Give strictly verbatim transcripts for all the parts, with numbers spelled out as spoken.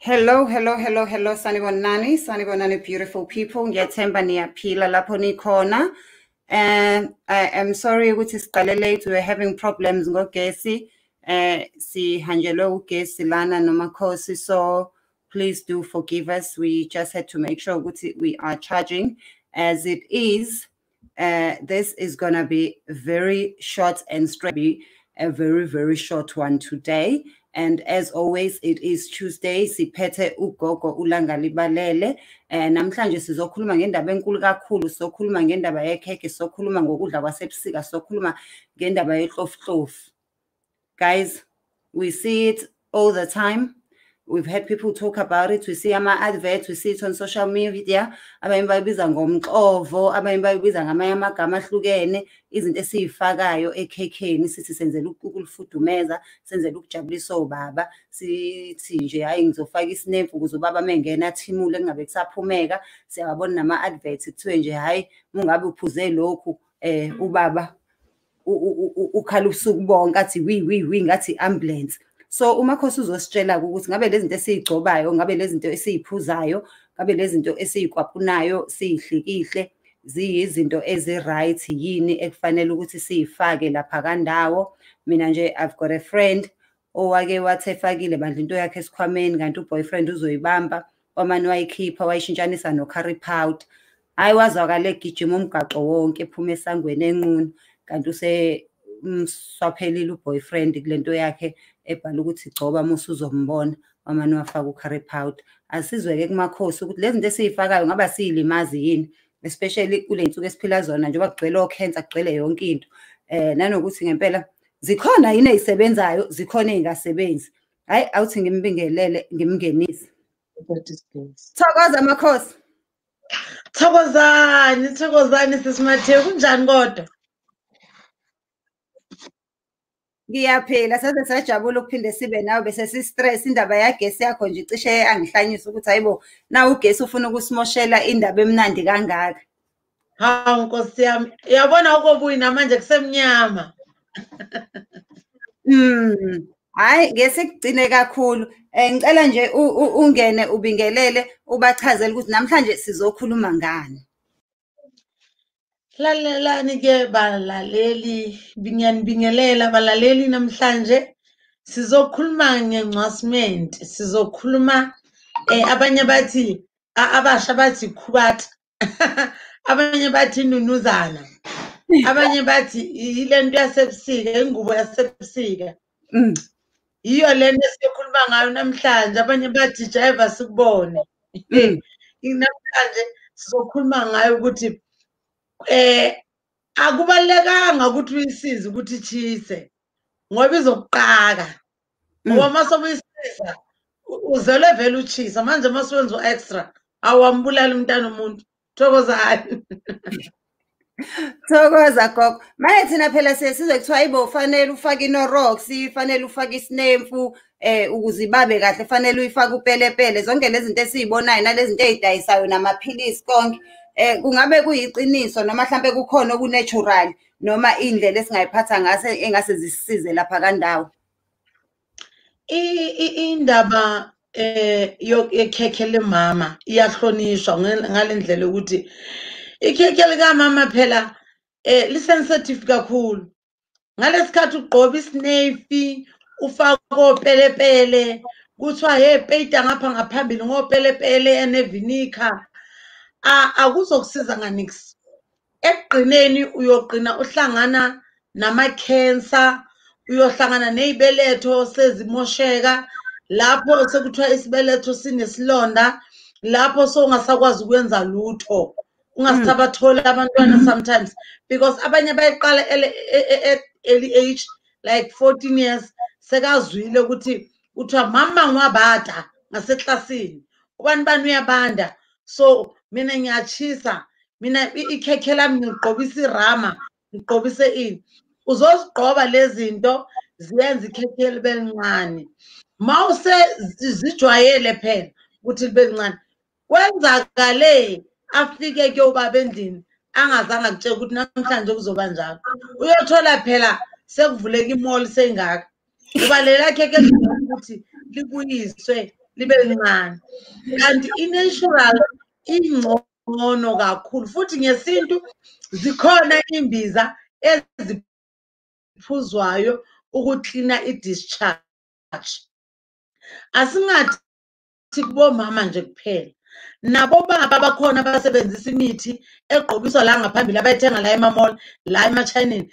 Hello, hello, hello, hello, sanibonani, sanibonani, beautiful people. Ngiyathemba niyaphila lapho nikhona. And I am sorry ukuthi siqale late. We were having problems ngogesi. Eh sihanjelwe ugesi lana nomakhosi, so please do forgive us. We just had to make sure ukuthi we are charging as it is. Uh, this is gonna be very short and straight, a very, very short one today. And as always, it is Tuesday. Siphethe ugogo ulanga libalele. Eh namhlanje sizokhuluma ngendaba enkulu kakhulu, sokhuluma ngendaba yekheke, sokhuluma ngokudla kwasebusika, sokhuluma ngendaba yehlofhlofu. Guys, we see it all the time. We've had people talk about it. We see ama adverts, we see it on social media. Abanye bayibiza ngomxovo, abanye bayibiza ngamanye amagama ahlukene, izinto esizifakayo ekhekeni sithi senzela ukulifudumeza, senzela ukujabulisa obaba, sithi nje hayi ngizofaka isinemfu ukuze ubaba mengena athimule kungabe kusaphumeka. Siyabona nama adverts kuthiwe nje hayi ungabe uphuze lokhu eh ubaba ukhala usuku bonke athi wi wi wi ngathi ambulance. So umakhosi uzositshela ukuthi ngabe lezi zinto esizigcobayo, ngabe lezi zinto esiziphuzayo, ngabe lezi zinto esizikwapunayo, sihlikihle, ziyizinto ezi right yini ekufanele ukuthi siyifake lapha kandawo. Mina nje I've got a friend owake wathi efakile bandla into yakhe esikhwameni kanti uboyfriend uzoyibamba, wamani wayikhipha wayishintshanisa no curry powder. Hayi wazwakala egijima umgaqo wonke ephuma esangweni enqunu kanti use mswaphelile uboyfriend kulento yakhe ebhala ukuthi igcoba musu uzombona wamani wafaka ucurry powder. Asizweke kumakhosi ukuthi lezi zinto esizifakayo ngaba siyilimazi yini, especially kule nsuku esiphila zona njengoba kugcwele okhensa kugcwele yonke into. Eh nanokuthi ngempela zikhona yini ezisebenzayo, zikhona ezingasebenzi. Hayi awuthi ngimbingelele ngimngenise. Thokoza makhosi. Thokozani, thokozani sisimathe kunjani kodwa? Ngiyaphila saze sajabula ukuphinde sibe nawe bese si stress indaba yagesi yakho nje cishe angihlanyisa ukuthi hayibo na ugesi ufuna ukusimoshela indaba emnandi kangaka. Hawu Nkosi yami, uyabona ukobuyi namanje kusemnyama. Mm. Hayi ngesikugcine kakhulu. Eh ngicela nje ungene ubingelele ubachazele ukuthi namhlanje sizokhuluma ngani. Lalelani ke balaleli, binyanibingelela balaleli namhlanje sizokhuluma ngencwasment, sizokhuluma eh abanye bathi abasha bathi khubata. Abanye bathi nunuzana. Abanye bathi ilento yasebusika, ingubo yasebusika. Mm. Iyo lento esikhuluma ngayo namhlanje, abanye bathi jive sikubone. Namhlanje sizokhuluma ngayo ukuthi eh akubalekanga ukuthi uyisize ukuthi ichise ngoba izokuqaka. Ngoba masobuyisiza uzele vele uchisa manje masowenza extra awambulala umntana umuntu. Thokozani. Thokoza gogo. Manje thina phela sesizwe kuthiwa hayibo ufanele ufake inorox, ifanele ufake isinemfu eh ukuze ibabe kahle, fanele uyifake upelepele, zonke lezi zinto esizibonayo nalezi zinto ezidayisayo namaphilisi konke. Eh kungabe kuyiqiniso noma mhlambe kukhona okunatural noma indlela esingayiphatha ngase engase zisisize lapha kandawo. Indaba eh yekhekhe lemama iyahlonishwa ngalendlela ukuthi ikhekhe lika mama phela eh lisensitive kakhulu. Ngalesikhathi ugqoba isinefi ufaka opelepele kuthiwa hey peyita ngapha ngaphambili ngopelepele enevinika. Akuzokusiza nganiksi. Ekugqineni uyoqina uhlangana nama cancer, uyohlangana nezibeletho sezimosheka, lapho sekuthiwa isibeletho sinesilonda, lapho songasakwazi ukwenza lutho. Ungasabathola abantwana sometimes because abanye bayiqala early age like fourteen years sekazwile ukuthi uthiwa mama ngwabada ngaseklasini. Ubani bani uyabanda. So mina ngiyachisa, mina ikhekhe lami ngigqobisa irama, ngigqobise ini. Uzozigqoba lezi zinto ziyenza ikhekhe libe lincane. Mawuse zijwayele phela ukuthi libe lincane. Kwenzakale afike ke ubaba endlini angazange akutshela ukuthi namhlanje kuzoba njalo. Uyothola phela sekuvuleka imall sengaka. Uba lela khekhe ukuthi libuyiswe libe lincane. Kanti i-natural ingcono kakhulu futhi ngesintu zikhona imbiza eziphuzwayo ukuklina i-discharge. Asingathi kubomama nje kuphela, nabo baba bakhona abasebenzisa imithi egqobiswa la ngaphambili abayithenga la emamall la ema-Chineni.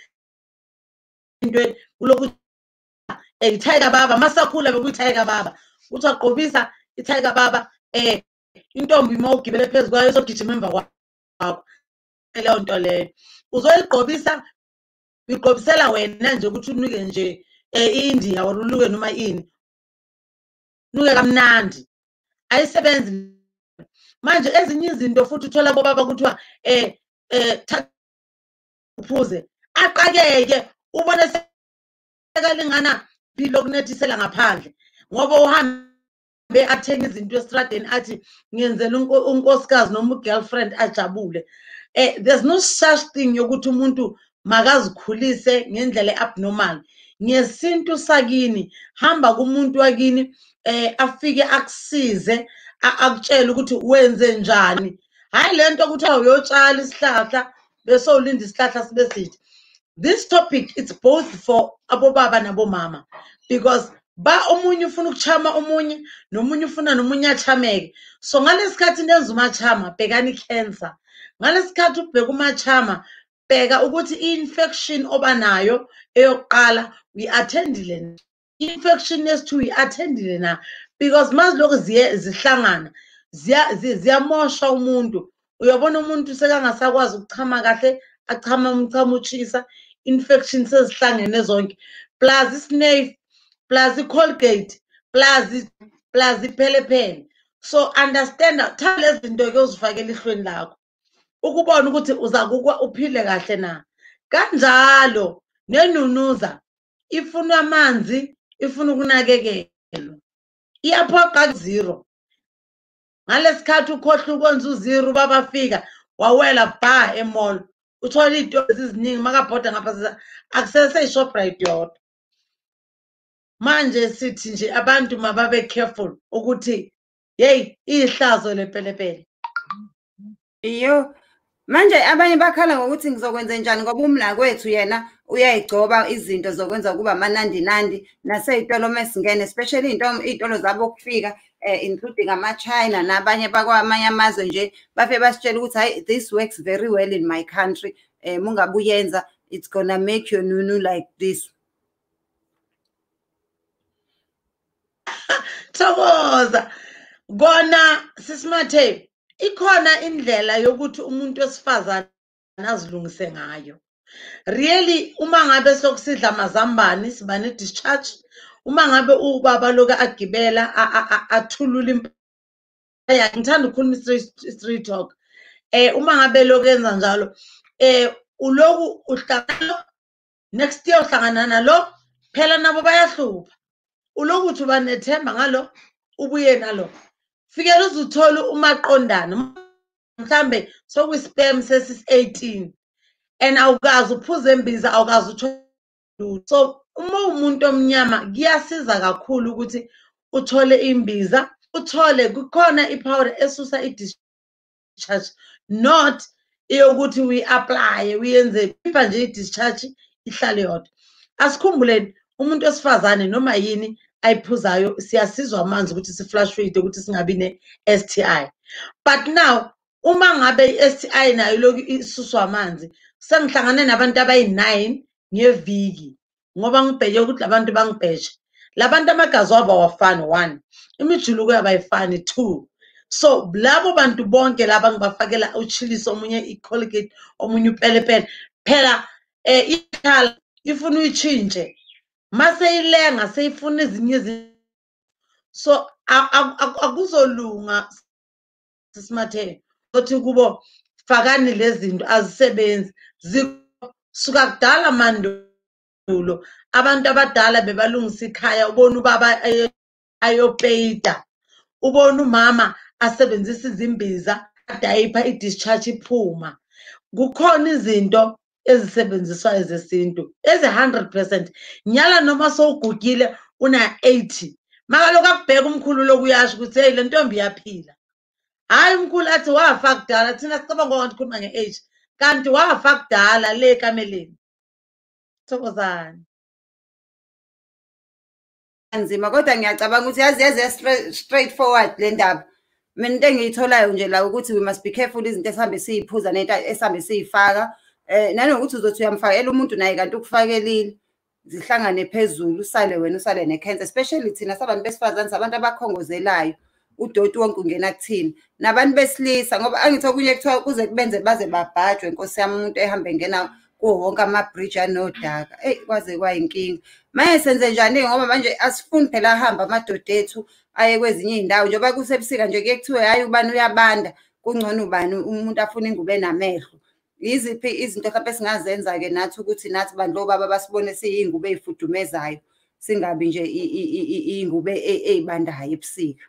Into kuloku i-Tiger Baba masakhula bekuyi-Tiger Baba uthi waqobisa i-Tiger Baba eh intombi uma ugibele phezu kwayo izogijima emva kwakho. Leyo nto leyo uzoyiqobisa uyiqobisela wena nje ukuthi unuke nje e-India or uluke noma ini nuke kamnandi ayisebenzi. Manje ezinye izinto futhi uthola bobaba kuthiwa eh eh uphuze aqakeke ubone sekalingana philo kunethisela ngaphandle ngoba uhambe athenga izinto estradeni athi ngiyenzela unkosikazi noma ugirlfriend ajabule. Eh there's no such thing yokuthi umuntu makazikhulise ngendlela abnormal. Ngesintu sakini hamba kumuntu wakini eh afike akusize akutshela ukuthi wenze njani, hayi lento ukuthi uyotshala isihlahla bese ulinda isihlahla sibe sithi. This topic it's both for abobaba nabomama because ba omunye ufuna ukuchama omunye nomunye ufuna nomunye achameke. So ngalesikhathi nenza umachama bhekani cancer, ngalesikhathi ubheka umachama bheka ukuthi i-infection obanayo eyokuqala uyi-attendile, i-infection yesithu uyi-attendile na, because maziloko ziye zihlangana ziyamosha umuntu. Uyabona umuntu sekangasakwazi ukuchama kahle, achama umchamo uchisa, infection sezihlangene zonke plus isnave plus i-Colgate plus plus iphelepele. So understand tha lezi zinto ke uzifakela ihlweni lakho ukubona ukuthi uzakukwa uphile kahle na. Kanjalo nenunuza ifuna amanzi, ifuna ukunakekelwa, iyaphoqa zero. Ngalesikhathi ukhohla ukwenza uziro babafika wawela ba emall uthola into eziningi makabhoda ngapha akusese iShoprite yodwa. Manje sithi nje abantu mababe careful ukuthi hey ihlazo lepelepele. Iyo manje abanye bakhala ngokuthi ngizokwenza njani ngoba umla kwethu yena uyayigcoba izinto zokwenza kuba amanandi nandi naseyitolo mesingene especially into izitolo zabo kufika including ama-China nabanye bakwamanye amazwe nje bafe basitshela ukuthi hayi this works very well in my country, eh mungabuyenza it's gonna make your nunu like this. Thokoza kona sisimathe ikhona indlela yokuthi umuntu wesifazane azilungise ngayo. Really uma ngabe sokusidla amazambane sibane discharge, uma ngabe ubaba loka agibela athulula impaya, ngithanda ukukhuluma street talk. Eh uma ngabe loku enza njalo eh uloku uhlangana next year uhlangana nalo phela nabo bayahlupha. Uloku uthi banethemba ngalo ubuye nalo fikela uzuthola umaqondana mhlambe sokuyi-spam sesi eighteen and awukazi uphuze embiza awukazi uthola. So uma umuntu omnyama kuyasiza kakhulu ukuthi uthole imbiza, uthole kukhona i-powder esusa i-discharge, not eyokuthi uyi-apply uyenze ipa nje i-discharge ihlale yodwa. Asikhumbuleni umuntu wesifazane noma yini ayiphuzayo siyasizwa amanzi ukuthi siflushate ukuthi singabi ne-S T I. But now uma ngabe i-S T I nayo lokhu isuswa amanzi sengihlangane nabantu abayi-nine ngeviki ngoba ngibheke ukuthi labantu bangibheshe labantu amagazi wabo awafani one, imijuluko yabo ayifani two. So labo bantu bonke laba ngibafakela uchilisi omunye i-Colgate omunye upelepele phela eh ikhala ifuna uyichinje mase ilenga seyifuna ezinye izinto. So akuzolunga sisimathe ukuthi kubo fakani lezi zinto azisebenzi zisuka kudala mandulo abantu abadala bebalungisa ikhaya, ubona ubaba ayopeyita, ubona umama asebenzisa izimbiza adayipha i-discharge iphuma. Kukhona izinto ezisebenziswayo zesintu ezi one hundred percent nyala noma sowugugile una eighty makaloku akubheka umkhulu lokuyasho ukuthi hey le ntombi iyaphila. Hayi umkhulu athi wafa kudala, thina sicabanga ukuthi ukhuluma nge-age kanti wafa kudala le ekameleni. Thokozani. Nzima kodwa ngiyacabanga ukuthi yazi yazi straight forward le ndaba. Mina into engiyitholayo nje la ukuthi we must be careful izinto esihambe siyiphuza nento esihambe siyifaka. Eh nanokuthi uzothi uyamfakela umuntu naye kanti ukufakelile zihlangane phezulu usale wena usale ne-cancer, especially thina sabantu besifazane sabantu abakhongozelayo. Udoti wonke ungena kuthina nabantu besilisa ngoba angithi okunye kuthiwa kuze kubenze baze babhajwe Nkosi yami umuntu ehambe ngena kuwo wonke ama-bridge anodaka. Eyi kwaze kwayinkinga. Manje senze njani ngoba manje asifuni phela ahamba amadoda ethu aye kwezinye iy'ndawo njengoba kusebusika nje kuye kuthiwe hhayi ubani uyabanda kungcono ubani umuntu afuna ingubo enamehlo. Yiziphi izinto mhlawumbe esingazenza-ke nathi ukuthi nathi bantu obaba basibone siyiy'ngubo ey'fudumezayo singabi nje iy'ngubo ey'bandayo ebusika.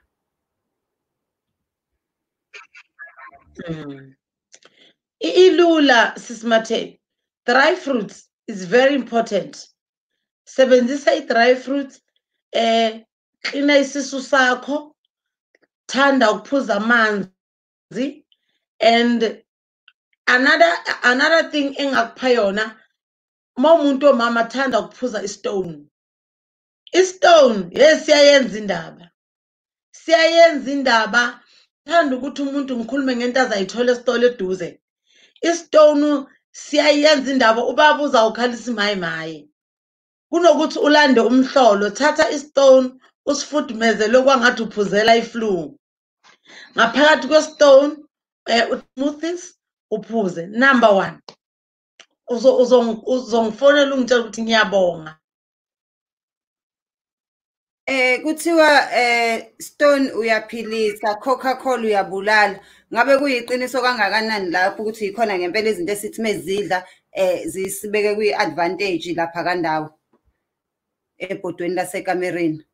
Mm. Ilula sisimathe. Dry fruits is very important. Sebenzisa i-dry fruits, eh klina isisu sakho, thanda ukuphuza amanzi, and another another thing engakupha yona uma umuntu omama thanda ukuphuza istone. Istone yes siyayenza indaba. Siyayenza indaba. Thanda ukuthi umuntu ngikhulume ngento azayithola esitolo eduze. Istone siyayenza indaba ubaba uzawukhalisa imayi maye. Kunokuthi ulande umhlolo, thatha istone usifudumeze lokwangathi uphuzela iflu. Ngaphakathi kwestone eh usmoothies uphuze. Number one. Uzo uzongifonela ungitshela ukuthi ngiyabonga. Eh kuthiwa eh stone uyaphilisa, Coca-Cola uyabulala. Ngabe kuyiqiniso kangakanani lapho ukuthi ikhona ngempela izinto esithi mezidla eh zisibeke kwi-advantage lapha kandawo ebhodweni lasekamereni?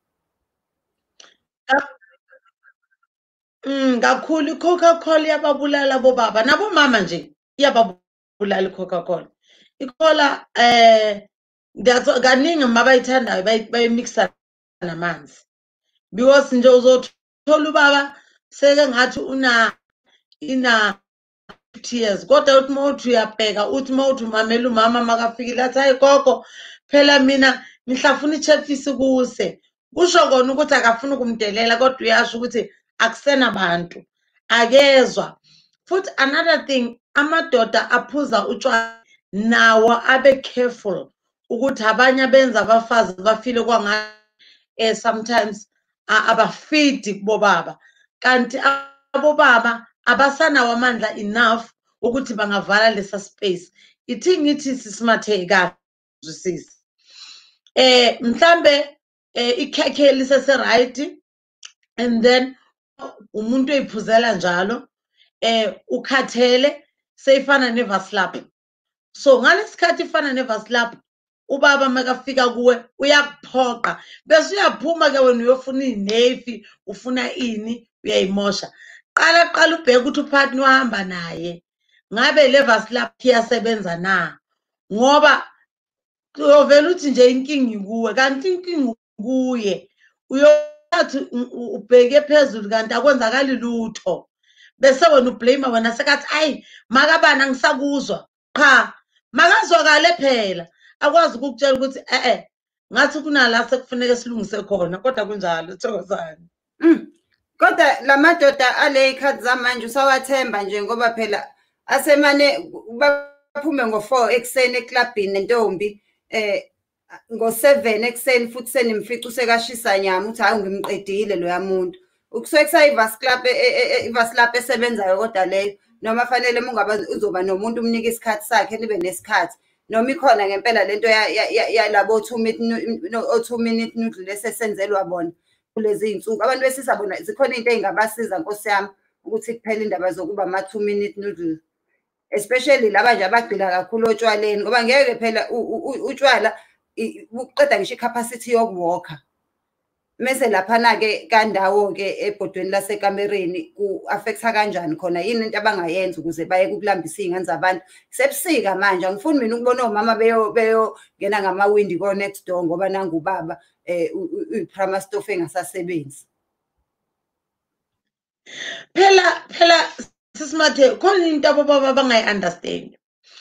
Mm kakhulu i-Coca-Cola iyababulala bobaba nabomama nje iyababulala i-Coca-Cola. I-Cola eh kaningi mabayithandayo bayimixa namanzi because nje uzothola ubaba seke ngathi una ina tears kodwa uthi mawuthi uyabheka uthi mawuthi umamela umama makafikile athi hayi gogo phela mina ngihlafuna ichefisi kuse. Kusho kona ukuthi akafuna ukumdelela kodwa uyasho ukuthi akusena abantu akezwa. Futhi another thing amadoda aphuza utshwala nawo abe careful ukuthi abanye abenza abafazi bafile kwanga eh sometimes abafidi kubobaba kanti abobaba abasanawo amandla enough ukuthi bangavala lesa space. Ithi ngithi sisimathe kahle uzwisisi. Eh mhlambe eh ikhekhe lisese right and then umuntu eyiphuzela njalo eh ukhathele seyifana nevaslap. So ngalesikhathi ifana nevaslap ubaba makafika kuwe uyakuphoqa bese uyaphuma ke wena uyofuna inefi ufuna ini uyayimosha. Qala qala ubheke ukuthi upartner uhamba naye ngabe le vaslap iyasebenza na ngoba uyovela uthi nje inkingi kuwe kanti inkingi kuye uyothi ubheke phezulu kanti akwenzakali lutho bese wena ublame wena sekathi ayi makabana ngisakuzwa cha makazwakale phela akwazi ukukutshela ukuthi eh eh ngathi kunala sekufuneka silungise khona kodwa kunjalo Thokozani. Mm. Kodwa lamadoda ale ikhathi zamanje usawathemba nje ngoba phela asemane baphume ngo four ekseni eklabhini nentombi eh ngo seven ekseni futhi senimfica usekashisa nyama uthi hayi ngimqedile loya muntu. Ukusuke kusayivaslap ivaslap esebenzayo kodwa leyo noma fanele mungaba uzoba nomuntu umnika isikhathi sakhe nibe nesikhathi noma ikhona ngempela lento yalabo two minute noodle lesesenzelwa bona kulezi insuku abantu besisabona zikhona izinto ezingabasiza Nkosi yami ukuthi kuphela indaba zokuba ama two minute noodle, especially laba nje abagcila kakhulu otshwaleni ngoba ngeke phela utshwala uqeda ngisho i-capacity yokuwalker. mase laphana ke kandawo ke ebhodweni lasekamereni ku affecta kanjani khona yini into abangayenza ukuze baye kukulambisa izingane zabantu sebusika manje angifuni mina ukubona omama beyo beyo ngena ngamawindi ko next door ngoba nanga ubaba eh uPrama stove engasasebenzi. Phela phela sisimathe khona into abobaba abangayi understand.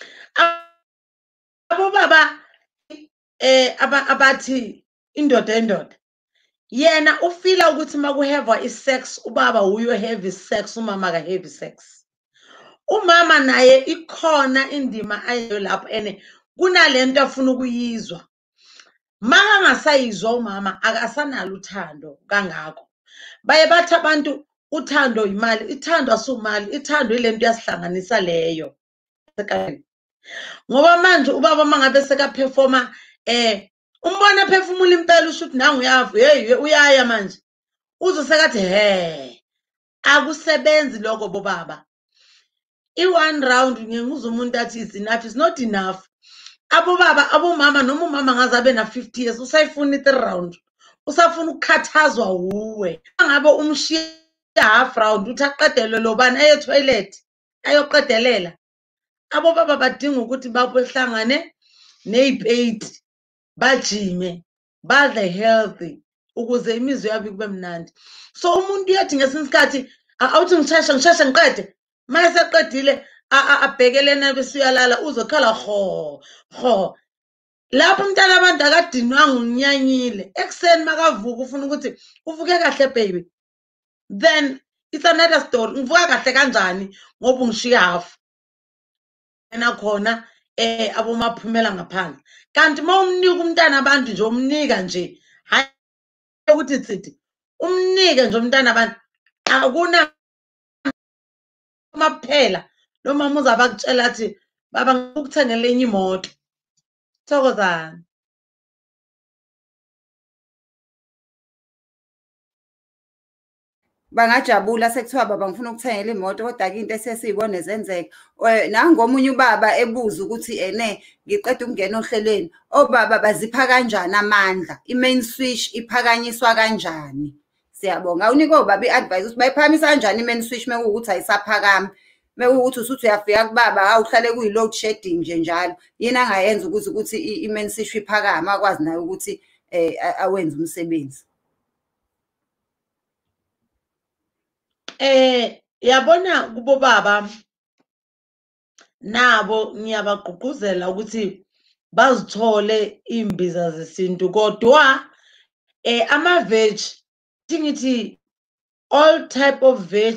Abobaba eh abathi indoda endoda yena ufila ukuthi makuheva isex ubaba uyo heavy sex umama ka heavy sex. Umama naye ikhona indima ayo lapho ene kunalento afuna ukuyizwa. Maka ngasayizwa umama akasanalo uthando kangako. Baye bathi abantu uthando imali, ithando asumali, ithando ilento yasihlanganisa leyo. Ngoba manje ubaba mangabe seka performa eh umbona phefumula impela usho ukuthi nangu uyavu hey uyaya manje uzosekathi he akusebenzi lokho bobaba. I one round ngiyenguza umuntu athi is enough is not enough. Abobaba abomama noma umama ngazabe na fifty years usayifuna i three round usafuna ukukhathazwa uwe ngabe umshiya half round uthi aqedelwe lobani aye toilet ayoqedelela. Abobaba badinga ukuthi babehlangane nezipeight bajime badle healthy ukuze imizwa yabo kube mnandi. So umuntu uyathi ngesinye isikhathi awuthi ngisheshe ngisheshe ngiqede mase eqedile abhekelena bese uyalala uzokhala ho ho lapho umntana abantu akadinwanga unyanyile ekseni makavuka ufuna ukuthi uvuke kahle baby then it's another story. Ngivuka kahle kanjani ngoba ungishiya half ena khona eh abomaphumela ngaphandle kanti mawumnika umntana abantu nje umnika nje hayi ukuthi tsithi umnike nje umntana abantu akuna maphela lo mama uzaba kutshela athi baba ngikuthengele enye imoto Thokozani. Bangajabula sekuthiwa baba ngifuna ukuthengela imoto kodwa ke into esesiyibone zenzeka nangomunye ubaba ebuza ukuthi ene ngiqeda ukungena ohlelweni obaba bazipha kanjani amandla i-main switch iphakanyiswa kanjani. Siyabonga unika obaba i-advice ukuthi bayiphakamisa kanjani i-main switch mekuwukuthi ayisaphakami mekuwukuthi usuthi uyafika kubaba awuhlale kuyi load shedding nje njalo yini angayenza ukuthi ukuthi i-main switch iphakama akwazi nayo ukuthi eh awenze umsebenzi. Eh yabona kubo baba nabo ngiyabagqugquzela ukuthi bazithole imbiza zesintu kodwa eh ama veg ngithi all type of veg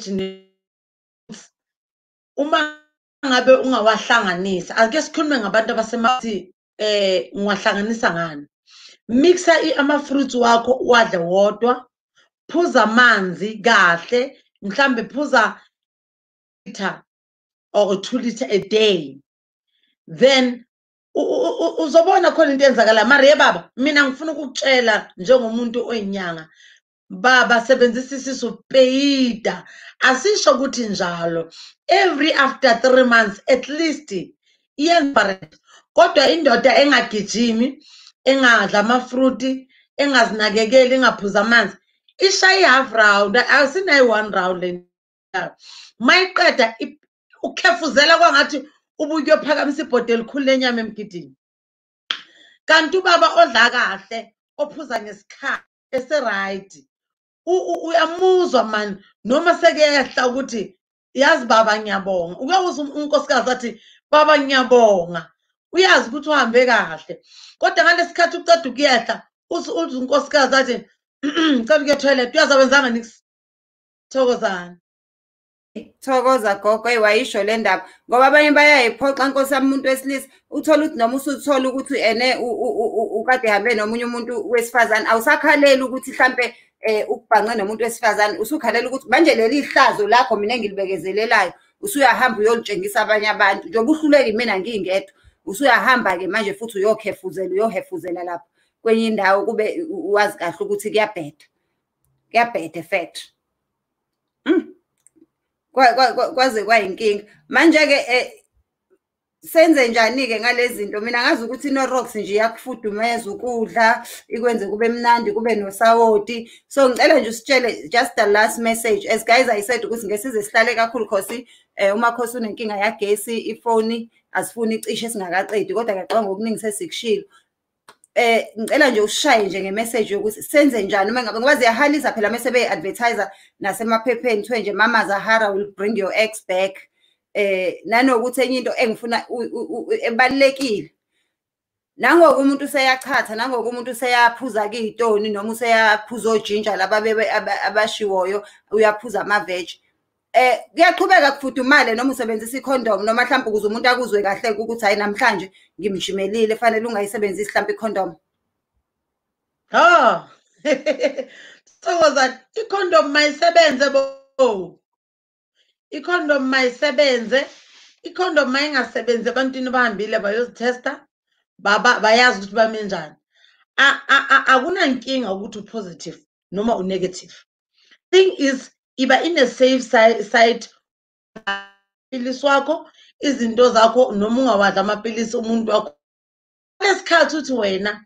uma ngabe ungawahlanganisa ake sikhulume ngabantu abasemathi eh ungahlanganisa ngani mixa ama fruits wakho wadle wodwa phuza amanzi kahle mhlambe phuza liter or two liter a day then uzobona khona into enzakala mara ye baba mina ngifuna ukukutshela njengomuntu oyinyanga baba sebenzisa isisu peyida asisho ukuthi njalo every after three months at least iyenza kodwa indoda engagijimi engadla amafruit engazinakekeli engaphuza amanzi ishaya half round asinayi one round le mayiqeda ukhefuzela kwangathi ubuye uphakamisa ibhodwe elikhulu lenyama emgidini kanti ubaba odla kahle ophuza ngesikhathi ese right uyamuzwa man noma sekuyehla ukuthi yazi baba ngiyabonga ukuyawuza unkosikazi athi baba ngiyabonga uyazi ukuthi uhambe kahle kodwa ngalesikhathi uceda ukuyehla uthi unkosikazi athi ngicela ukuya toilet uyazi wenzanga nix Thokozani. Thokoza gogo ewayisho le ndaba ngoba abanye bayayiphoxa nkosi yami umuntu wesilisa uthola ukuthi noma usuthola ukuthi ene ukade hambe nomunye umuntu wesifazane awusakhalela ukuthi mhlambe eh ukubhanqe nomuntu wesifazane usukhalela ukuthi manje leli ihlazo lakho mina engilibekezelelayo usuyahamba uyolitshengisa abanye abantu njengoba uhluleki mina ngingedwa usuyahamba ke manje futhi uyokhefuzela uyohefuzela lapha kwenye indawo kube uwazi kahle ukuthi kuyabheda kuyabheda fact mm kwaze kwayinkinga manje ke senze njani-ke ngalezi zinto? Mina ngazi ukuthi ino-rocks nje iyakufudumeza ukudla, ikwenze kube mnandi, kube nosawoti. So ngicela nje usitshele just the last message. As guys I said ukuthi ngesize sihlale kakhulu because eh umakhosi unenkinga yagesi, ifoni asifuni icishe singakaqedi, kodwa ngiyacabanga okuningi sesikushilo. Eh ngicela nje ushaye nje ngemessage yokuthi senze njani uma ngabe ngoba ziyahalisa phela mase be-advertiser nasemaphepheni kuthiwe nje Mama Zahara will bring your ex back. Eh nanokuthi enye into engifuna ebalekile, nangoku umuntu useyachatha, nangoku umuntu useyaphuza kuyitoni noma useyaphuza ojinja laba abashiwoyo, uyaphuza ama-veg. Eh kuyaqhubeka kufudumale noma usebenzisa i-condom noma mhlawumbe ukuze umuntu akuzwe kahle ukuthi hayi namhlanje ngimjimelile, fanele ungayisebenzisi mhlawumbe i-condom. Ha Thokozani, i-condom mayisebenze bo. I-condom mayisebenze, i-condom mayingasebenzi ebantwini bahambile bayozitesta baba bayazi ukuthi bame njani. Akunankinga ukuthi u-positive noma u-negative. Thing is iba in a safe side pilisi wakho, izinto zakho noma ungawadla amapilisi umuntu wakho. Lesikhathi uthi wena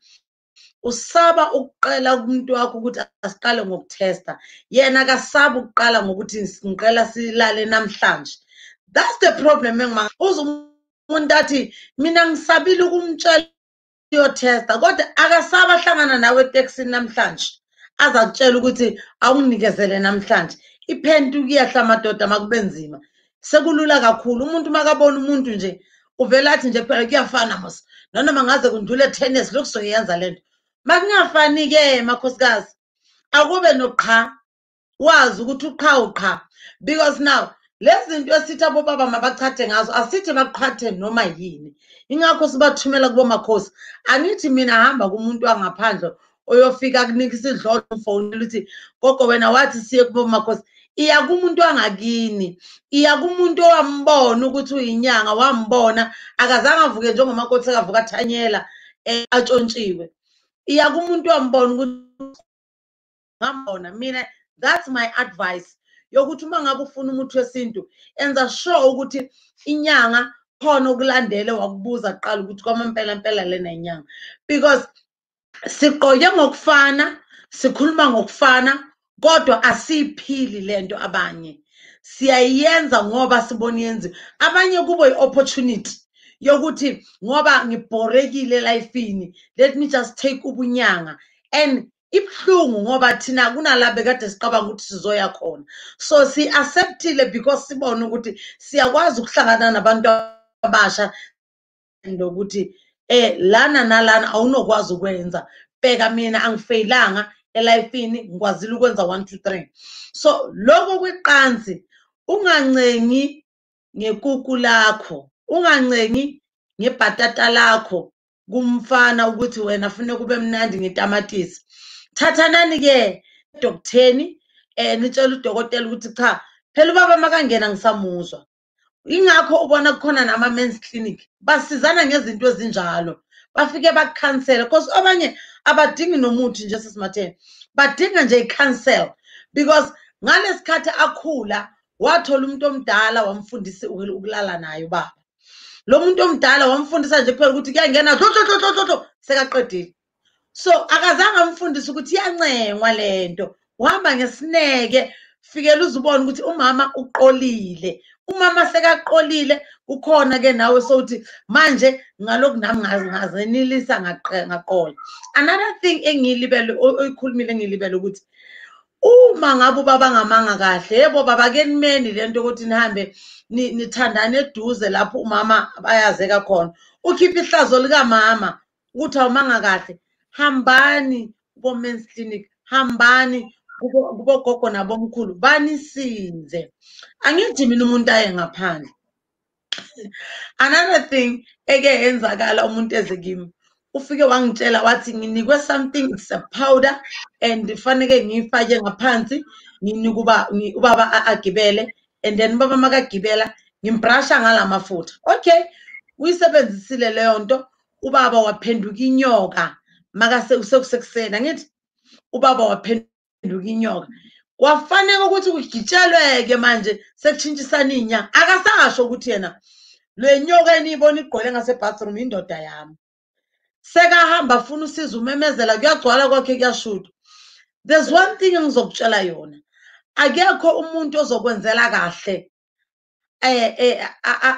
usaba ukuqala kumuntu wakho ukuthi asiqale ngokutesta, yena akasaba ukuqala ngokuthi ngiqela silale namhlanje. That's the problem engima umuntu athi mina ngisabile ukumtshela uyotesta kodwa akasaba ahlangana nawe eTexini namhlanje azakutshela ukuthi awunginikezele namhlanje. Iphenti kuyahla madoda makubenzima, sekulula kakhulu. Umuntu makabona umuntu nje uvela athi nje phela kuyafana mos, noma ngaze kundlule ten years lokhu soyenza lento. Makungafani ke makhosikazi, akube noqha, wazi ukuthi uqha uqha, because now lezi zinto esithi abobaba mabachathe ngazo asithi baqhathe noma yini. Ingakho sibathumela kubo makhosi. Angithi mina hamba kumuntu wangaphandle oyofika kunika isidlolo umfonela uthi gogo wena wathi siye kubo makhosi. Iya kumuntu wangakini, iya kumuntu owambona ukuthi uyinyanga, wambona akazange avuke njengomakhosi akavuka Thanyela atshontshiwe. Iya kumuntu wambona ukuthi ngambona mina. That's my advice yokuthi uma ngabe ufuna umuthi wesintu enza sure ukuthi inyanga khona ukulandele wakubuza kuqala ukuthi kwamampela mpela lena inyanga, because siqoye ngokufana, sikhuluma ngokufana kodwa asiphili lento. Abanye siyayenza ngoba sibona yenzi, abanye kubo i-opportunity yokuthi ngoba ngibhorekile lifeini, let me just take ubunyanga. And ibhlungu ngoba thina kunalabo kade siqabanga ukuthi sizoya khona, so si acceptile because sibona ukuthi siyakwazi ukuhlangana nabantu abasha ndokuthi eh lana nalana awunokwazi ukwenza. Bheka mina angifeyilanga elifini, ngikwazile ukwenza one two three. So lokho kweqansi ungancengi ngekuku lakho, ungancengi ngebhatata lakho kumfana ukuthi wena ufune kube mnandi ngetamatisi. Thathanani ke doktheni eh nitshela udokotela ukuthi cha phela ubaba makangena ngisamuzwa. Ingakho ubona kukhona nama men's clinic basizana ngezinto ezinjalo, bafike bakukhansela because abanye abadingi nomuthi nje sesimatheni, badinga nje icancel because ngalesikhathi akhula wathola umuntu omdala wamfundisa ukulala naye ubaba. Lo muntu omdala wamfundisa nje kuphela ukuthi kuyangena dlo dlo dlo dlo sekaqedile. So akazange amfundise ukuthi iyancengwa lento, uhamba ngesineke fikela uzubona ukuthi umama uqolile. Umama sekaqolile ukhona ke nawe sokuthi manje ngaloku nami ngazenilisa ngaqola. Another thing engilibele oyikhulumile engilibele ukuthi uma ngabe ubaba ngamanga kahle, yebo baba ke nimeni lento ukuthi nihambe nithandane eduze lapho umama bayazeka khona, ukhipha ihlazo lika mama ukuthi awumanga kahle, hambani kubo men's clinic, hambani kubo gogo nabomkhulu banisinze. Angithi mina umuntu aye ngaphandle. Another thing eke yenzakala umuntu ezekimi ufike wangitshela wathi nginikwe something, it's a powder and faneke ngifake ngaphansi nginikuba ubaba agibele, and then baba makagibela ngimbrasha ngalamafutha. Okay, uyisebenzisile leyo nto, ubaba waphenduka inyoka makase usekusekusena. Ngithi ubaba waphenduka inyoka, kwafanele ukuthi kugitshelweke manje sekutshintshisana inyanga. Akasasho ukuthi yena le nyoka eniyibona igqwele ngasebathroom indoda yami. Sekahamba afuna usizo umemezela kuyagcwala kwakhe kuyashuda. There's one thing engizokutshela yona. Akekho umuntu ozokwenzela kahle eh eh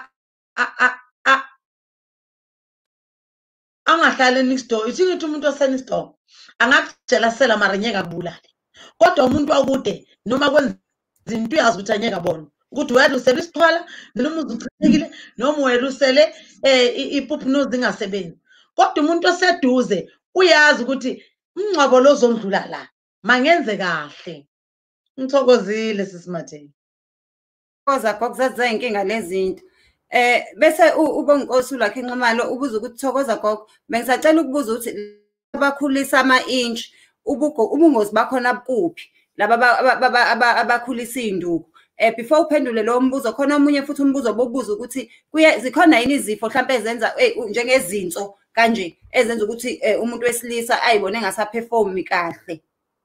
angahlali next door. Ithi ngithi umuntu osenext door angakujelasela mara ngeke akubulale. Kodwa umuntu akude noma kwenza izinto uyazi ukuthi angeke abone ukuthi wena usele isiphala noma uzuchithekile noma wena usele eh ipuphu nozi ingasebenzi. Kodwa umuntu oseduze uyazi ukuthi umncwabo lozondlula la mangenze kahle. Ngithokozile sisimatheni. Koza gokuzaza inkinga lezinto. Eh bese ubonkosi lakhe Nxumalo ubuza ukuthi thokoza gogo bengisacela ukubuza ukuthi abakhulisa ama-inch ubugo ubungozi bakhona kuphi laba abakhulisa induku. Eh before uphendule lo mbuzo khona omunye futhi umbuzo bobuza ukuthi kuye zikhona yini izifo mhlawumbe ezenza njengezinso kanje ezenza ukuthi umuntu wesilisa ayibone engasaperformi kahle.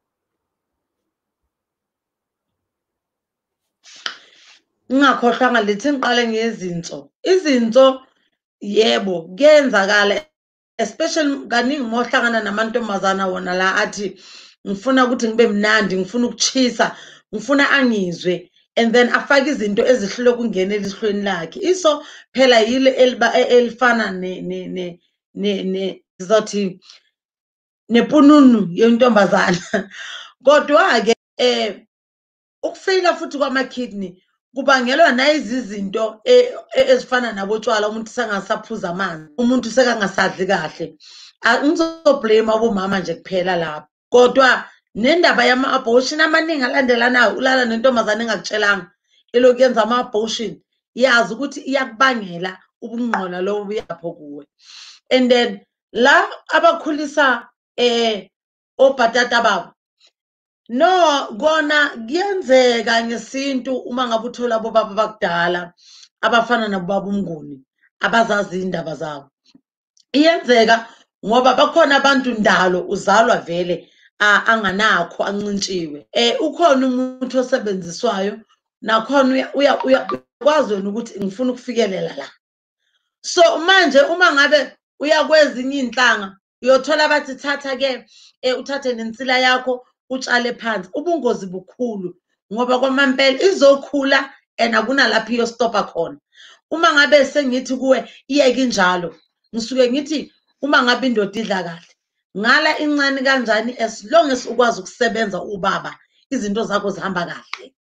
Ngakhohlanga lithi ngiqale ngezinso. Izinso yebo kuyenzakala especially kaningi mohlangana namantombazana wona la athi ngifuna ukuthi ngibe mnandi, ngifuna ukuchisa, ngifuna angizwe, and then afake izinto ezihlule ukungena elihlweni lakhe. Iso phela yile elifana ne ne ne ne zizothi nepununu yentombazana. Kodwa ke eh ukufeyila futhi kwama kidney kubangelwa nayizi izinto ezifana nabotshwala, umuntu sengasaphuza amanzi, umuntu sekangasadli kahle. Angizoblame abomama nje kuphela lapho, kodwa nendaba yama-abortion amaningi alandelanayo, ulala nentombazane engakutshelanga eloku yenza ama-abortion, yazi ukuthi iyakubangela ubungqola lobo buyapho kuwe. And then la abakhulisa eh obhatata babo, no kona kuyenzeka ngesintu uma ngabe uthola bobaba bakudala abafana nabobaba umnguni abazazi indaba zabo. Iyenzeka ngoba bakhona abantu ndalo uzalwa vele anganakho ancintshiwe. Eh ukhona umuntu osebenziswayo nakhona uyakwazi wena ukuthi ngifuna ukufikelela la. So manje uma ngabe uyakwezinye inhlanga uyothola bathi thatha ke uthathe nensila yakho utshale phansi. Ubungozi bukhulu ngoba kwamampela izokhula and akunalapho iyostopa khona. Uma ngabe sengithi kuwe iyeke injalo, ngisuke ngithi uma ngabe indoda idla kahle ngala incane kanjani, as long as ukwazi ukusebenza ubaba izinto zakho zihamba kahle.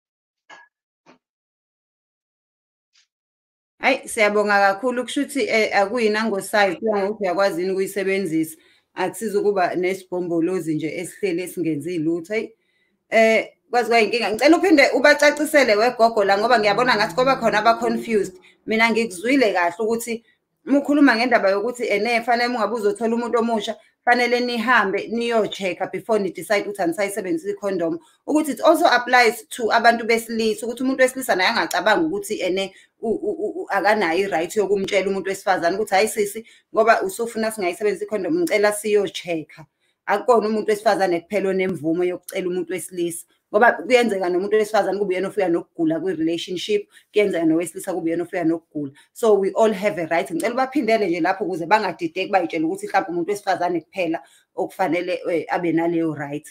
Hayi siyabonga kakhulu kushuthi akuyina ngosayi kuya ngokuthi uyakwazi yini ukuyisebenzisa. Akusiza ukuba nesibhombolozi nje esihlele esingenzi lutho. Hey eh kwazi kwayinkinga ngicela uphinde ubacacisele wegogo la ngoba ngiyabona ngathi koba khona aba confused. Mina ngikuzwile kahle ukuthi umukhuluma ngendaba yokuthi ene fanele ungabe uzothola umuntu omusha fanele nihambe niyo check before ni decide ukuthi anisayisebenzisa icondom, ukuthi it also applies to abantu besilisa, ukuthi umuntu wesilisa naye angacabanga ukuthi ene akanayo i-right yokumtshela umuntu wesifazane ukuthi hayi sisi ngoba usufuna singayisebenzisa icondom ngicela siyo check. Akukona umuntu wesifazane kuphela nemvumo yokucela umuntu wesilisa, ngoba kuyenzeka nomuntu wesifazane kube yena ofika nokugula kwi-relationship, kuyenzeka nowesilisa kube yena ofika nokugula. So we all have a right. Ngicela baphindele nje lapho ukuze bangadideki bayitshela ukuthi mhlawumbe umuntu wesifazane kuphela okufanele abe naleyo right.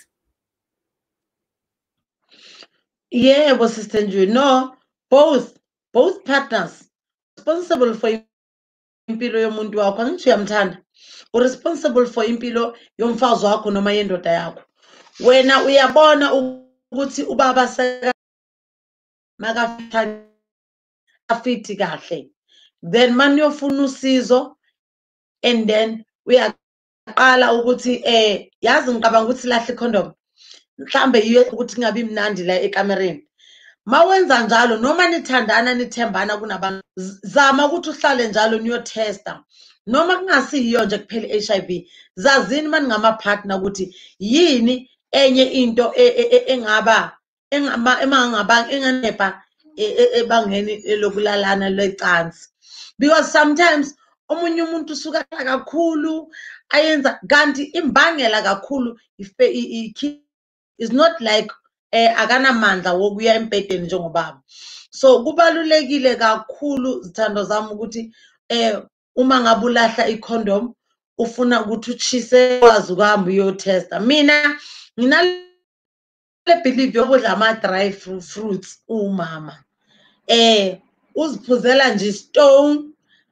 Yebo sister Nju, no, both both partners responsible for impilo yomuntu wakho. Angithi uyamthanda, uresponsible for impilo yomfazi wakho noma yendoda yakho. Wena uyabona ukuthi ubaba seka makafitha afiti kahle, then maniyofuna usizo and then uyaqala ukuthi eh yazi ngicabanga ukuthi lahle icondom mhlambe yiyo ukuthi kungabi mnandi la ekamereni. Mawenza njalo noma nithandana nithembana kunabantu, zama ukuthi uhlale njalo niyotesta noma kungasiyiyo nje kuphela i-H I V. Zazini maningama partner ukuthi yini enye into engaba engama emangaba enganepha ebangeni lokulalana lecansi, because sometimes omunye umuntu usuka kakhulu ayenza kanti imbangela kakhulu is not like eh akanamandla wokuya empedeni njengobaba. So kubalulekile kakhulu zithando zami ukuthi eh uma ngabe ulahla icondom ufuna ukuthi uchise kwazi ukuhamba uyotesta. Mina ngina le believe yokudla ama dry fruits umama eh uziphuzela nje stone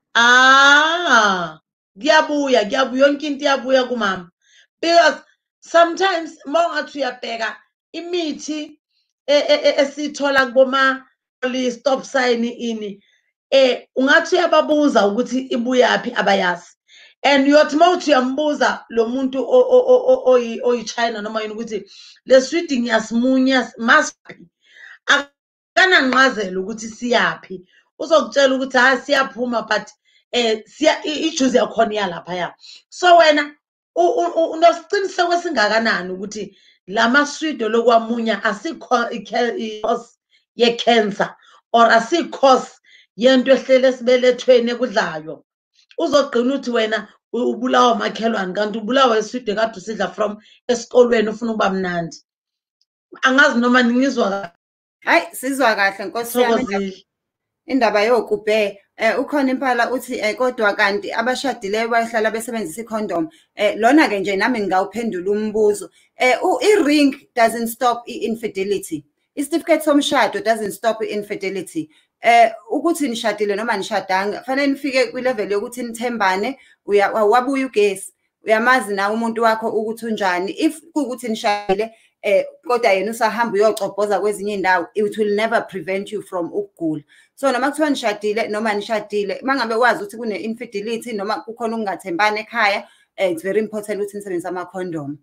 ah kuyabuya kuyabuya yonke into iyabuya kumama, because sometimes mawungathi uyabheka imithi esithola kuboma stop sign ini eh ungathi uyababuza ukuthi ibuyapi abayazi, and uyothi mawuthi uyambuza lo muntu oyi China noma yini ukuthi le sweet ngiyasimunya must akananqazela ukuthi siyapi, uzokutshela ukuthi ha siyaphuma but eh siya ijuice yakhona yalapha ya. So wena unosiqiniseko esingakanani ukuthi lama sweet lokwamunya asikho cause ye cancer or asikho yento ehlele sibelethweni ekudlayo? Uzogqina uthi wena ubulawa makhelwane kanti ubulawa eswide kade usidla from esikolweni ufuna ukuba mnandi. Angazi noma ningizwa hayi sizwa kahle Nkosi yami indaba yokubhe eh ukhona impala uthi eh kodwa kanti abashadileyo bahlala besebenzisa icondom eh lona ke nje nami ngawuphendula umbuzo eh i-ring doesn't stop i-infidelity, i-certificate somshado doesn't stop i-infidelity. Eh ukuthi nishadile noma nishadanga fanele nifike kwi-level yokuthi nithembane, uyawabuya ugesi, uyamazi na umuntu wakho ukuthi unjani. If kuukuthi nishadile eh kodwa yena usahamba uyocobhoza kwezinye indawo, it will never prevent you from ukugula. So noma kuthiwa nishadile noma nishadile mangabe wazi ukuthi kune infidelity noma kukhona ukungathembani ekhaya, it's very important ukuthi nisebenzise ama condom.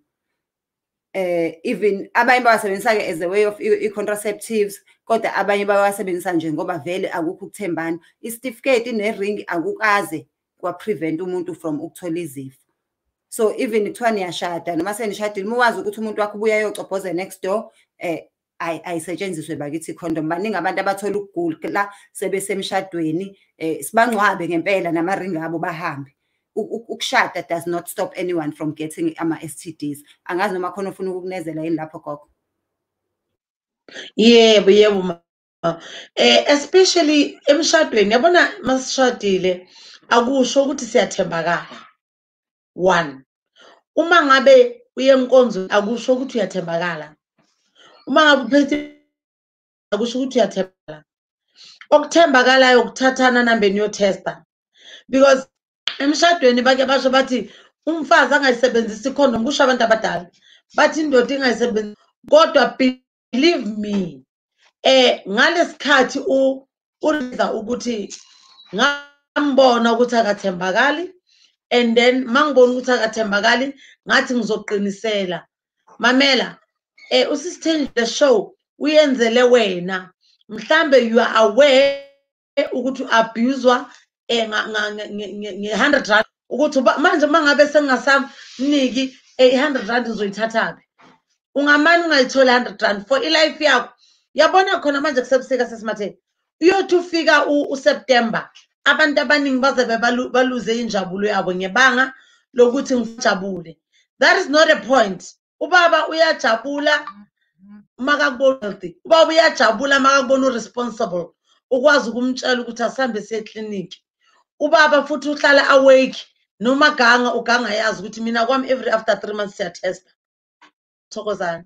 Eh even abanye bawasebenzisa ke as a way of i-contraceptives kodwa abanye bawasebenzisa nje ngoba vele akukho ukuthembana. I-certificate ne-ring akukaze kwa prevent umuntu from ukuthola izifo. So even kuthiwa niyashada noma senishadile muwazi ukuthi umuntu wakho ubuya yocobhoza next door eh ayisetshenziswe bakithi condom. Baningi abantu abathola ukugula sebesemshadweni eh sibangcwabe ngempela namaringi abo bahambe. Ukushada does not stop anyone from getting ama S T Ds. Angazi noma khona ufuna ukukunezela yini lapho gogo? Yebo yebo eh especially emshadweni yabona masishadile akusho ukuthi siyathembakala. One, uma ngabe uye enkonzo akusho ukuthi uyathembakala. Uma ngabe uphethe akusho ukuthi uyathembakala. Okuthembakalayo ukuthathana nambeni yo testa, because emshadweni bake basho bathi umfazi angayisebenzisa icondom kusho abantu abadala bathi indoda ingayisebenzisa, kodwa believe me eh ngalesikhathi uliza ukuthi ngambona ukuthi akathembakali, and then mangibona ukuthi akathembakali ngathi ngizoqinisela mamela eh usisithenje the show uyenzele wena mhlambe you are aware ukuthi abuzwa eh nge one hundred rand ukuthi manje mangabe sengasamniki one hundred rand uzoyithathapi, ungamani ungayithola one hundred rand for ilife yakho. Yabona khona manje kusebusika sesimathe uyothi ufika uSeptember abantu abaningi bazabe baluze injabulo yabo ngebanga lokuthi ngijabule. That is not a point. Ubaba uyajabula makakubona healthy, ubaba uyajabula makakubona responsible ukwazi ukumtshela ukuthi asambe siye clinic. Ubaba futhi uhlala awake noma ganga uganga yazi ukuthi mina kwami every after three months siya testa. Thokozani.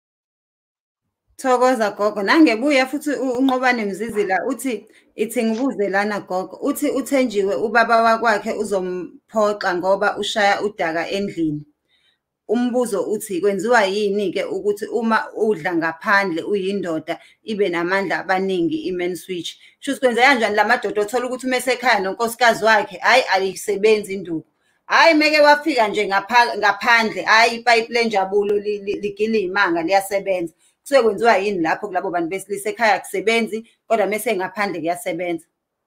Thokoza gogo, nangebuya futhi unqobane Mzizila uthi ithi ngibuze lana gogo, uthi uThenjiwe ubaba wakwakhe uzomphoxa ngoba ushaya udaka endlini. Umbuzo uthi kwenziwa yini ke ukuthi uma udla ngaphandle uyindoda ibe namandla abaningi i-man switch? Shuthi kwenza kanjani lamadoda othola ukuthi umesekhaya nonkosikazi wakhe hayi ayisebenzi induku, hayi meke wafika nje ngaphandle hayi ipipe lenjabulo ligila imanga liyasebenza. Kusuke kwenziwa yini lapho kulabo bantu besilisa ekhaya akusebenzi kodwa mase ngaphandle kuyasebenza?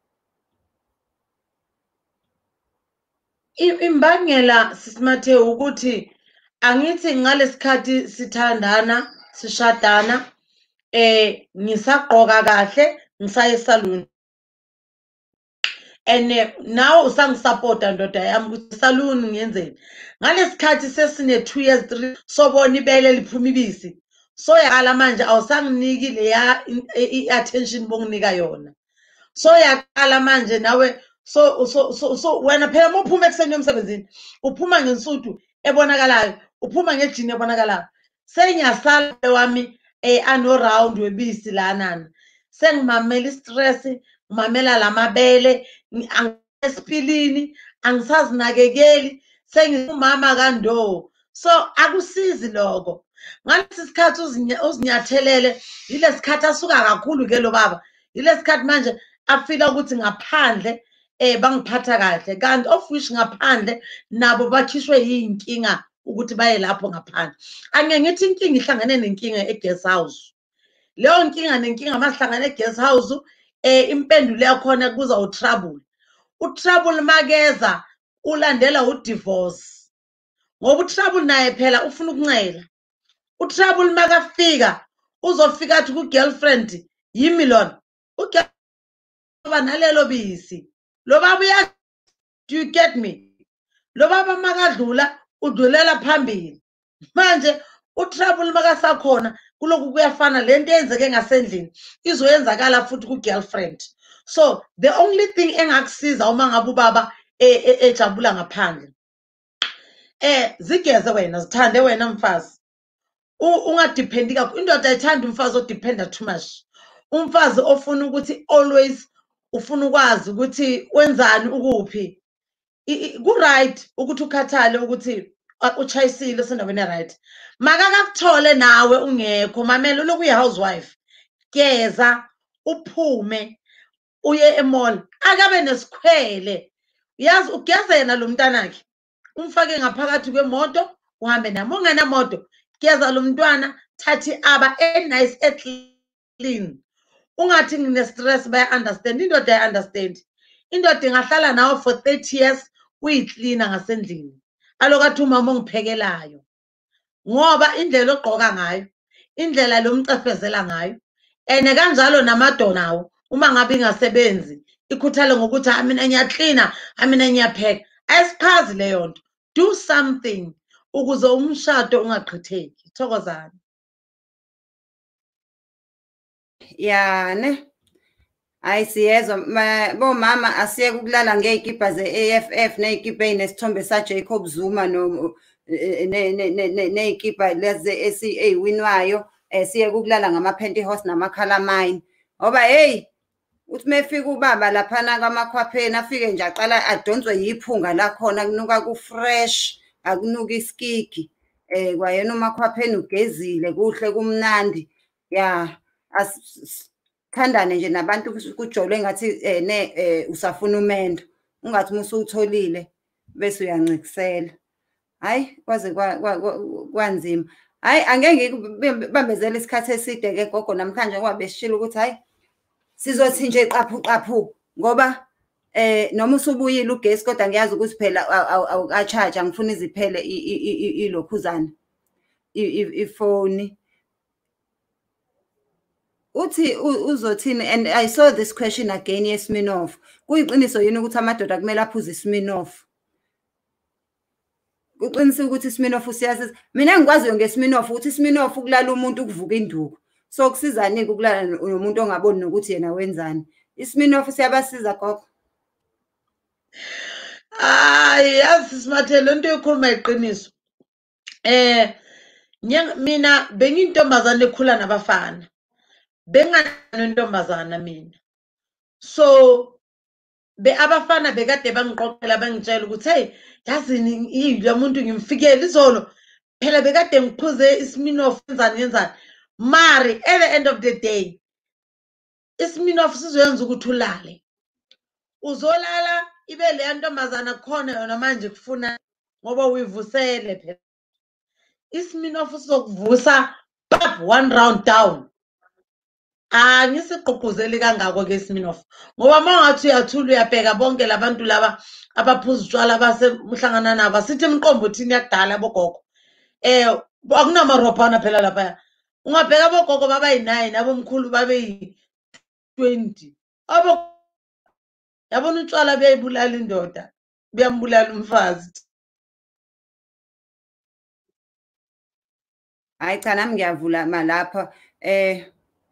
Imbangela sisimathe ukuthi angithi ngalesikhathi sithandana sishadana eh ngisaqoka kahle ngisaye salon, and now usangisupporta ndoda yami ukuthi salon ngiyenzeni. Ngalesikhathi sesine two years three sobona ibele liphuma ibisi so yaqala manje awusanginiki leya i-attention bonginika yona so yaqala manje nawe so so so so wena phela mawuphuma ekuseni emsebenzini uphuma ngensudu ebonakalayo uphuma ngejini ebonakalayo sengiyasala wami eh ano round webisi lanana sengimamela istress ngimamela lamabele angesipilini angisazinakekeli sengimama kando so akusizi lokho ngalesi sikhathi uzinyathelele yilesikhathi asuka kakhulu ke lo baba yilesikhathi manje afila ukuthi ngaphandle eh bangiphatha kahle kanti of which ngaphandle nabo bakhishwe yinkinga ukuthi baye lapho ngaphandle angeke ngithi inkinga ihlangene nenkinga eguest house leyo nkinga nenkinga mahlangane eguest house eh impendulo yakhona kuza utrouble utrouble makeza ulandela udivorce ngoba utrouble naye phela ufuna ukuncela utrouble makafika uzofika athi ku girlfriend yimi lona uba nalelo bisi lo baba uya do you get me lo baba makadlula udlulela phambili manje utrouble makasakhona kuloku kuyafana lento eyenzeke ngasendlini izoyenzakala futhi ku girlfriend so the only thing engakusiza uma ngabe ubaba ejabula ngaphandle eh zigeze wena zithande wena mfazi ungadepend kakhulu indoda ayithanda umfazi odependa too much umfazi ofuna ukuthi always ufuna ukwazi ukuthi wenzani ukuphi ku right ukuthi ukhathale ukuthi uchayisile sendaweni right makakakuthole nawe ungekho mamela lokuyi housewife geza uphume uye emall akabe nesikhwele uyazi ugeze yena lo mntanakhe umfake ngaphakathi kwemoto uhambe namo ungenamoto geza lo mntwana thathi aba e nice e clean ungathi ngine stress baya understand indoda ya understand indoda ingahlala nawe for thirty years uyicleaner ngasendlini alokathi umama ongiphekelayo ngoba indlela ogqoka ngayo indlela lomcefezela ngayo ene kanjalo namadonawo uma ngabe ingasebenzi ikhuthale ngokuthi mina ngiyacleaner mina ngiyapheka ayisichazi leyo nto do something ukuze umshado ungaqhitheki thokozana yane ayisiyezwa bomama asiyeke ukulala ngezigibha ze-A F F nezigibha ezinesithombe saJacob Zuma no nezigibha lezi ze-S C A winwayo siyeke ukulala ngama-pantyhose namakhalamine ngoba hey uthi mefika ubaba laphana kwamakhwapheni afike nje aqala adonswe yiphunga lakhona kunuka ku-fresh akunuka iskiki eh kwayena umakhwapheni ugezile kuhle kumnandi ya asithandane nje nabantu kujolwe ngathi ne usafuna umendo ungathi musutholile bese uyancikisela hayi kwaze kwanzima hayi angeke ngikubambezela isikhathi eside ke gogo namhlanje ngoba besishilo ukuthi hayi sizothi nje qaphu qaphu ngoba eh noma usubuyile ugesi kodwa ngiyazi ukuthi phela awuka-charge angifuni iziphele ilokhuzana ifoni uthi uzothini and I saw this question again yeSmirnoff kuyiqiniso yini ukuthi amadoda kumele aphuze iSmirnoff uqinisile ukuthi iSmirnoff usiyazi mina ngikwaziyo ngeSmirnoff ukuthi iSmirnoff ukulala umuntu ukuvuka induku so kusizani ukulala nomuntu ongaboni nokuthi yena wenzani iSmirnoff siyabasiza gogo hayi yazi simathele into ekhuluma iqiniso eh mina bengiyintombazane ekhula nabafana benganentombazana mina so be abafana bekade bangiqoqela bangitshela ukuthi hey yazini yilo muntu ngimfikele izolo phela bekade ngiphuze iSmirnoff enzani yenzani mari at the end of the day iSmirnoff sizoyenza ukuthi ulale uzolala ibe le ntombazana khona yona manje kufuna ngoba uyivusele phela iSmirnoff sizokuvusa pap one round down angisiqoquzeli kangako ke iSmirnoff ngoba mangathi uyathula uyabheka bonke labantu laba abaphuza utshwala basemhlangana nabo sithi emqombothini yakudala bogogo eh akunamarobhana phela lapha ungabheka bogogo baba yi-nine abomkhulu babe yi-twenty abo yabona utshwala buyayibulala indoda buyambulala umfazi Hayi cha nami ngiyavula malapha eh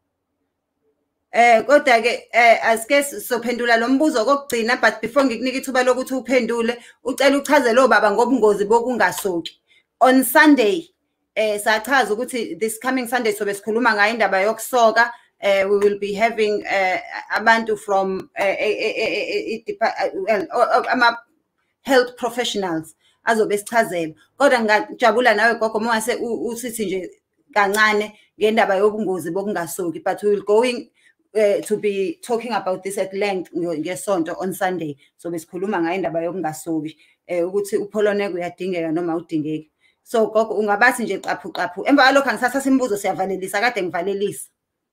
Eh kodwa ke eh asike sophendula lo mbuzo kokugcina but before ngikunika ithuba lokuthi uphendule ucela uchazele obaba ngobungozi bokungasoki. On Sunday eh sachaza ukuthi this coming Sunday sobe sikhuluma ngayo indaba yokusoka. Uh, we will be having uh, abantu from ama health professionals azobe sichazela. Kodwa ngajabula nawe gogo mase usithi nje kancane ngendaba yobungozi bokungasoki, but we will going uh, to be talking about this at length ngesonto on Sunday. So besikhuluma ngayo indaba yokungasoki eh ukuthi upholoneke uyadingeka noma udingeki. So gogo ungabathi nje qaphu qaphu. Emva kwalokho angisathatha imibuzo siyavalelisa kade ngivalelisa.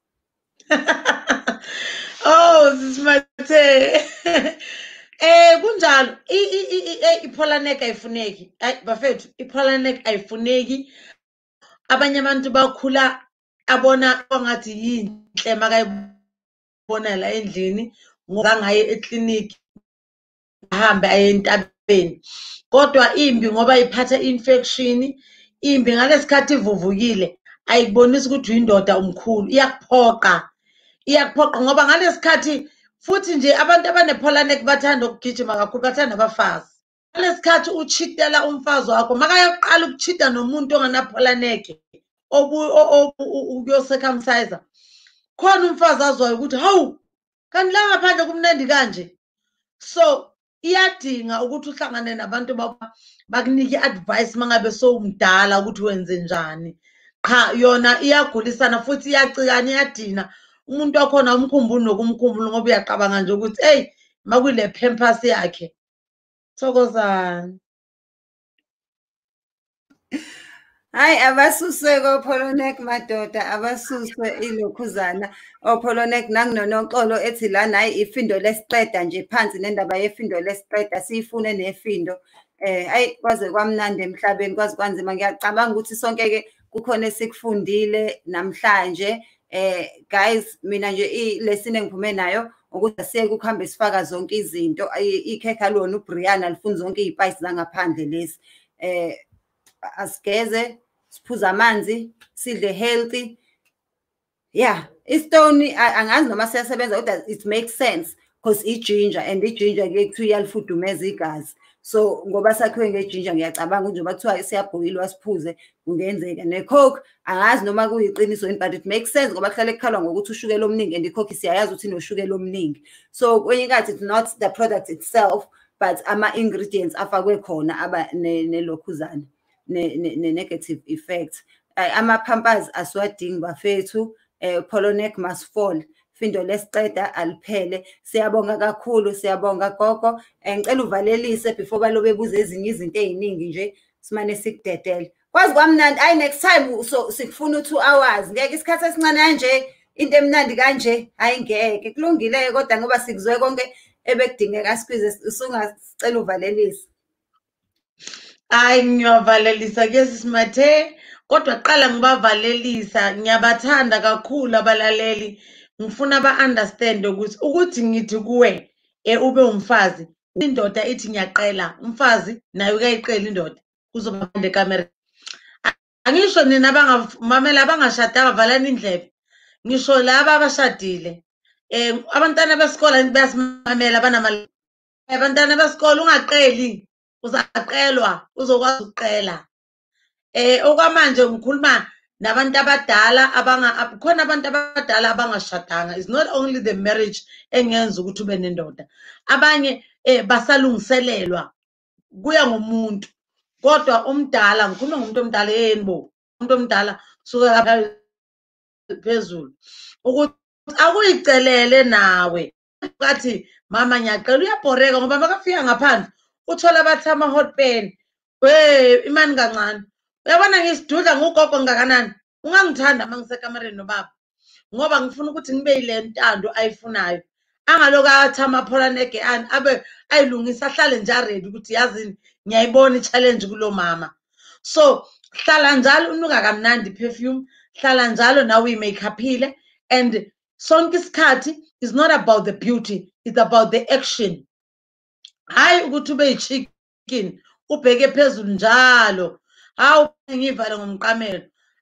Oh simathe eh kunjalo ipholaneke ayifuneki bafethu ipholaneke ayifuneki. Abanye abantu bakhula abona ngathi yinhle makayibona la endlini ngoba ngaye eclinic ahambe aye entabeni, kodwa imbi ngoba iphatha infection. Imbi ngalesikhathi ivuvukile ayikubonisi ukuthi uyindoda umkhulu, iyakuphoqa iyakuphoqa ngoba ngalesikhathi futhi nje abantu abanepholaneke bathanda ukugijima kakhulu, bathanda abafazi. Ngalesikhathi uchitela umfazi wakho makayaqala ukuchita nomuntu onganapholaneke ukuyo-circumcise, khona umfazi azwayo ukuthi hawu kanti la ngaphandle kumnandi kanje. So iyadinga ukuthi uhlangane nabantu bakunike i-advice mangabe sowumdala ukuthi wenze njani. Qha yona iyagulisana futhi iyacikana, iyadina. Umuntu wakhona umkhumbuli nokumkhumbula ngoba uyaqabanga nje ukuthi hey makuyile pampers yakhe. Thokozani. Hayi abasuswe kopolonek madoda, abasuswe ilokhuzana opolonek nangunonoxolo ethi lana hayi ifindo lesiqeda nje phansi nendaba yefindo lesiqeda siyifune nefindo. Eh hayi kwaze kwamnandi emhlabeni kwazi kwanzima. Ngiyacabanga ukuthi sonke ke kukhona esikufundile namhlanje. Eh guys mina nje ilesson engiphume nayo ukuthi asiye ukuhambe sifaka zonke izinto. Ikhekha lona uBrian alifuni zonke izispice zangaphandle lesi. Eh asigeze siphuza amanzi sidle healthy. Yeah, istone angazi noma siyasebenza kodwa it makes sense because iginger and iginger ke kuthiwa iyalifudumeza igazi. So ngoba sakhiwe ngeginger ngiyacabanga ukuthi njengoba kuthiwa siyabhoyilwa siphuze kungenzeka. Ne-coke angazi noma kuyiqiniso yini but it makes sense ngoba kuhlale kukhalwa ngokuthi ushukela omningi and i-coke siyayazi ukuthi inoshukela omningi. So kwenye inkathi it's not the product itself but ama-ingredients afakwe khona aba nelokhuzana ne-negative effects. Ama-pampers asiwadingi bafethu. Polonek must fall. Findo lesiqeda aliphele. Siyabonga kakhulu, siyabonga gogo. Ngicela uvalelise before balo bebuza ezinye izinto eziningi nje simane sikudedele. Kwazi kwamnandi. Ayi next time so sikufuna two hours. Ngeke isikhathi esincane kanje into emnandi kanje hayi ngeke. Kulungile kodwa ngoba sikuzwe konke ebekudingeka sikwize usungasicela uvalelise. Hayi ngiyavalelisa ke sisimathe kodwa qala ngibavalelisa. Ngiyabathanda kakhulu abalaleli. Ngifuna ba-understand ukuthi ukuthi ngithi kuwe ube umfazi, indoda ithi ngiyaqela, umfazi naye uyayiqela indoda kuzoba manje kamera. Angisho nina abangamamela abangashadanga valani indlebe. Ngisho laba abashadile. Eh abantwana besikole bayasimamela banamali. Abantwana besikole ungaqeli uzaqelwa uzokwazi ukuqela. Eh okwamanje ngikhuluma nabantu abadala abanga khona abantu abadala abangashadanga. It's not only the marriage engenza ukuthi ube nendoda. Abanye eh basalungiselelwa kuya ngomuntu. Kodwa umdala ngikhuluma ngomuntu omdala yeni bo. Umuntu omdala suka lapha phezulu ukuthi akuyicelele nawe ngathi mama ngiyaqela uyabhoreka ngoba makafika ngaphandle uthola bathi ama hot pen. We imani kancane. Uyabona ngisidudla ngugogo ngakanani. Ungangithanda mangisekamereni nobaba ngoba ngifuna ukuthi ngibe yile ntando ayifunayo. Angaloku athi amapholaneke ani abe ayilungisa ahlale nje ready ukuthi yazini ngiyayibona i-challenge kulo mama. So hlala njalo unuka kamnandi perfume, hlala njalo nawe uyi-makeupile and sonke isikhathi is not about the beauty, it's about the action. Hayi ukuthi ube yi-chicken ubheke phezulu njalo. Hawu ngivale ngomqamelo.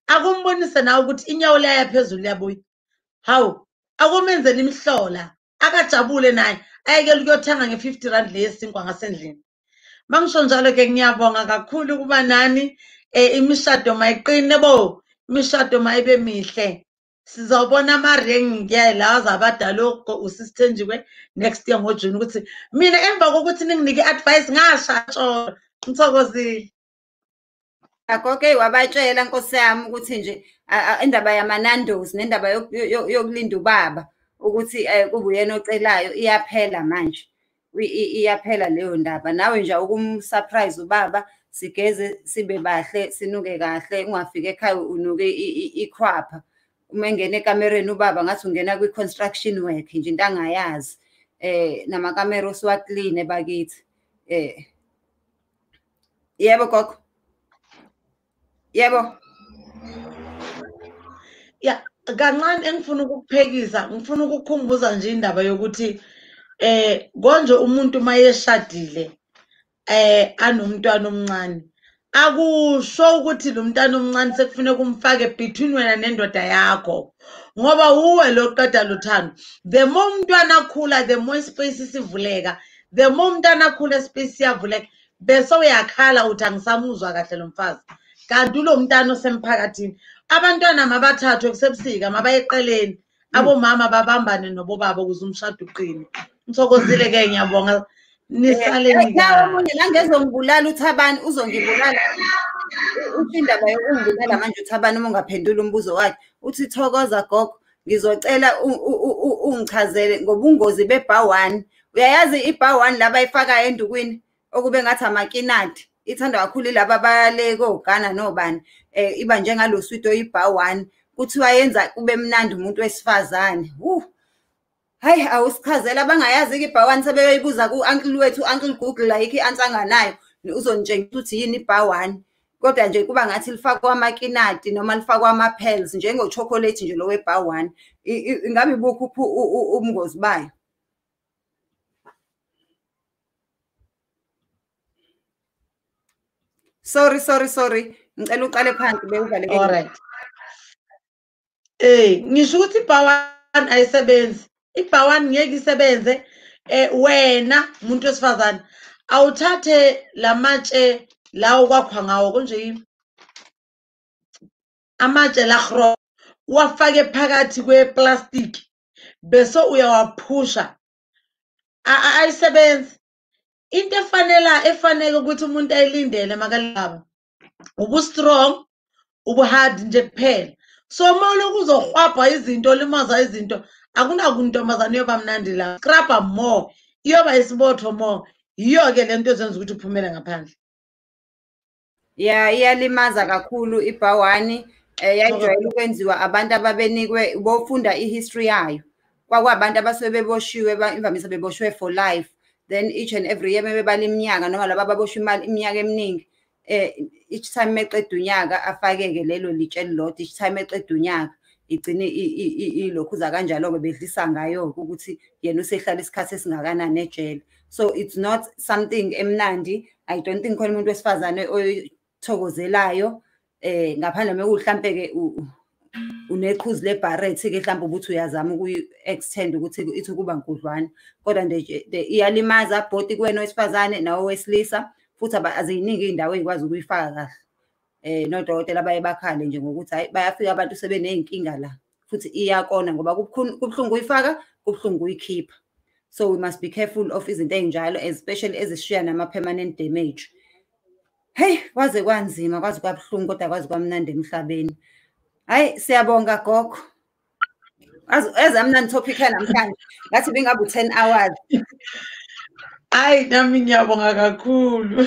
akumbonise nawe ukuthi inyawo laya phezulu yabuya. Hawu, akumenzela imihlola akajabule naye ayekele ukuyothenga nge-fifty rand leyesinkwa ngasendlini. Mangisho njalo ke ngiyabonga kakhulu ukuba nani imishado mayiqine bo, imishado mayibe mihle. Sizawubona ama-ring ke la zabadala uSisithenjiwe next year ngoJune ukuthi mina emva kokuthi ninginike i-advice ngasha tsholo. Ngithokozile. Akho-ke wabatshela Nkosi yami ukuthi nje indaba yamanandozi nendaba yokulinda ubaba ukuthi kube uyena ocelayo iyaphela manje. Iyaphela leyo ndaba. Nawe nje ukumsurprise ubaba, sigeze sibe bahle, sinuke kahle, ungafika ekhaya unuke ikhwapha. Uma engena ekamereni ubaba ngathi ungena kwi-construction work nje into angayazi. Eh namakamera usiwakline bakithi. Eh Yebo gogo. Yebo. Ya, kancane engifuna ukukuphekisa, ngifuna ukukukhumbuza nje indaba yokuthi eh konje umuntu mayeshadile eh anomntwana omncane. Akusho ukuthi lo mntwana omncane sekufanele kumfake between wena nendoda yakho. Ngoba uwe lo qeda luthando. The more umntwana akhula, the more space sivuleka. The more umntwana akhula space iyavuleka. Bese uyakhala uthi angisamuzwa kahle lo mfazi. Kanti lo mntwana osemphakathini. Abantwana mabathathwe kusebusika mabayeqeleni. Abomama babambane nobobaba ukuze umshado uqine. Ngithokozile ke ngiyabonga. Nisale ngikawo omunye la ngezongibulala uThabani uzongibulala. Uthi indaba yokungibulala manje uThabani uma ungaphendula umbuzo wakhe. Uthi Thokoza gogo ngizocela ungichazele ngobungozi bebhawani. Uyayazi ibhawani laba ifaka endukwini okube ngathi amakinati. Ithanda kakhulu laba bale koGhana nobani. Eh iba njengalo sweet oyibhawani. Kuthiwa yenza kube mnandi umuntu wesifazane. Uh Hayi awusichazela abangayazi ibhawani sebeyoyibuza ku-uncle wethu uncle Google la yikho i-answer uzonitshengisa ukuthi yini ibhawani. Kodwa nje kuba ngathi lifakwa amakinati noma lifakwa ama-pearls njengo-chocolate nje lo webhawani. Ingabe ibukho ubungozi bayo? Sorry sorry sorry ngicela uqale phansi bewuvale. Alright. Eh ngisho ukuthi ibhawani ayisebenzi. Ibhawani ngeke isebenze eh wena umuntu wesifazane awuthathe lamatshe la okwakha ngawo konje amatshe la khro wafake phakathi kweplastic bese uyawaphusha ayisebenzi. Into efanele efanele ukuthi umuntu ayilindele makalaba ubu strong ubu hard nje kuphela. So mawuloku uzohwabha izinto limaza izinto akunakuntombazana yoba mnandi la. Scrapper more iyoba isibotho more. Yiyo ke lento ezenza ukuthi uphumele ngaphandle. Yeah, iyalimaza kakhulu ibhawani. Eh yayijwayele ukwenziwa abantu ababenikwe bofunda ihistory yayo. Kwakwabantu abasuke beboshiwe imvamisa beboshwe for life. Then each and every year bebala iminyaka noma laba ababoshwe imali iminyaka eminingi. Eh each time meqeda unyaka afakeke lelo litshe elilodwa. Each time eqeda unyaka igcine ilokhuza kanjalo ke bedlisa ngayo ukuthi yena usehlala isikhathi esingakanani ejele. So it's not something emnandi. I don't think khona umuntu wesifazane oyithokozelayo eh ngaphandle mekuhlampe ke uneqhuzu leBarrett ke mhlawumbe ukuthi uyazama ukuyi-extend ukuthi ithi kuba nkudlwana. Kodwa nje iyalimaza bhodi kuwena wesifazane nawe wesilisa futhi aziyiningi iy'ndawo ey'kwazi ukuyifaka kahle. Eh nodokotela baye bakhale nje ngokuthi hayi bayafika abantu sebeney'nkinga la futhi iyakona ngoba kubuhlungu uyifaka kubuhlungu uyikhipha. So we must be careful of izinto ey'njalo especially ezishiya nama-permanent damage. Hey kwaze kwanzima kwaze kwabuhlungu kodwa kwaze kwamnandi emhlabeni. Hayi siyabonga gogo. Ezamnandi topic namhlanje ngathi bengabe u-ten hours. Hayi nami ngiyabonga kakhulu.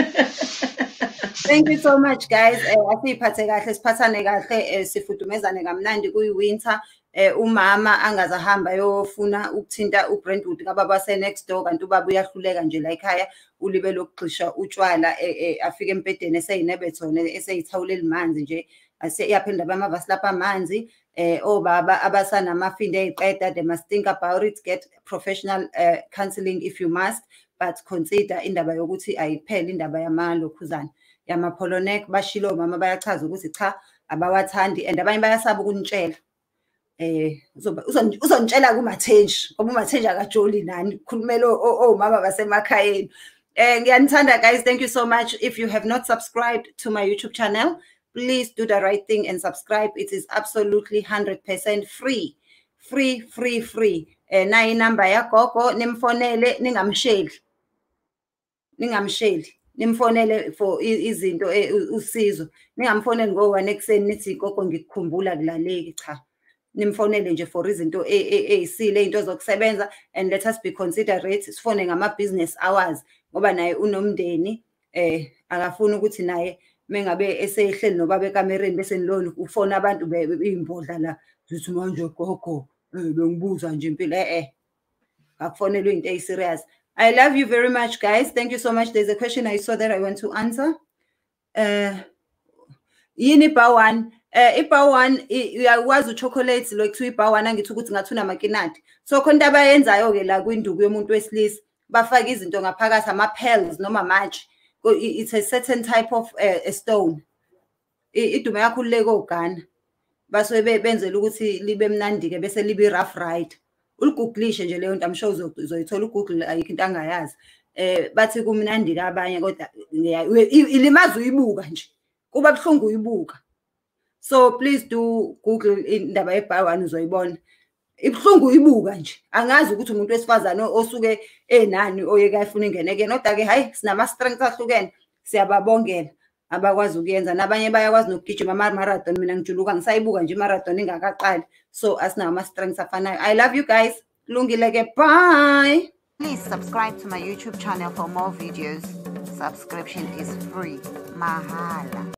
Thank you so much guys. Eh asiphathe kahle siphathane kahle sifudumezane kamnandi kuyi-winter. Eh umama angazahamba yofuna ukuthinta uBrentwood kababa se next door kanti ubaba uyahluleka nje la ekhaya ulibe lokugxisha utshwala afike empedeni eseyinebethone eseyithawulela manzi nje asiyaphinda bamavasi lapha amanzi. Eh obaba abasanamafinde eziqeda they must think about it, get professional uh, counseling if you must, but consider indaba yokuthi ayipheli indaba yamalokhuzana yamapolonek bashilo mama bayachaza ukuthi cha abawathandi and abanye bayasaba ukunitshela. Eh uzonitshela kuMathenji ngoba uMathenji akajoli nani khulumela omama basemakhayeni. Eh ngiyanithanda guys, thank you so much. If you have not subscribed to my YouTube channel, please do the right thing and subscribe. It is absolutely one hundred percent free. Free, free, free. Eh na inamba yagogo nimfonele ningamsheli. Ningamsheli. Nimfonele for izinto usizo. Ningamfoneli ngo one ekuseni nithi gogo ngikukhumbula kulaleki cha. Nimfonele nje for izinto ezisile into zokusebenza and let us be considerate. Sifone ngama business hours ngoba naye unomndeni eh akafuna ukuthi naye mengabe esehleli nobaba ekamereni bese nilona ufona abantu beimbodla la zithi manje gogo bengibuza nje impilo eh eh akufonelwe into ey serious. I love you very much guys, thank you so much. There's a question I saw that I want to answer. uh yini bar one eh ibar one uyakwazi uchocolate lo kuthiwa ibar one angithi ukuthi ngathuna makinati so khona into abayenzayo ke la kwinduku yomuntu wesilisa bafaka izinto ngaphakathi ama pearls noma match. It's a certain type of uh, a stone. Idume kakhulu le koGhana base benzela ukuthi libe mnandi ke bese libe rough ride. Uliguglishe nje leyo nto, I'm sure uzoyithola uGoogle ayikho into angayazi. Eh bathi kumnandi kabanye kodwa ilimaza uyibuka nje kuba buhlungu uyibuka. So please do Google indaba yebar one uzoyibona. Ibhlungu uyibuka nje angazi ukuthi umuntu wesifazane osuke enani oyeka ifuna ingene ke kodwa ke hayi sinama strength ahlukene siyababongela abakwazi ukuyenza nabanye bayakwazi nokugijima ama marathon. Mina ngijuluka ngisayibuka nje marathon ingakaqali so asinawo ama strengths afanayo. I love you guys. Kulungile ke, bye. Please subscribe to my YouTube channel for more videos. Subscription is free. Mahala.